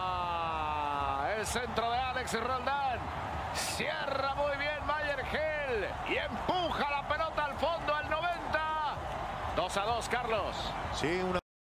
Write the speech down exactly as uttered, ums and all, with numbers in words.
El centro de Alex Roldán. Cierra muy bien Mayer Gel y empuja la pelota al fondo al noventa. dos a dos, Carlos. Sí, una